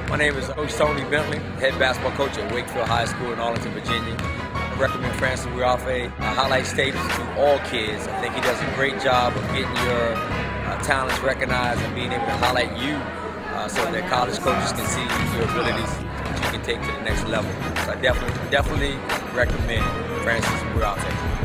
My name is Coach Tony Bentley, head basketball coach at Wakefield High School in Arlington, Virginia. I recommend Francis Wiafe. I highlight status to all kids. I think he does a great job of getting your talents recognized and being able to highlight you so that college coaches can see your abilities that you can take to the next level. So I definitely recommend Francis Wiafe.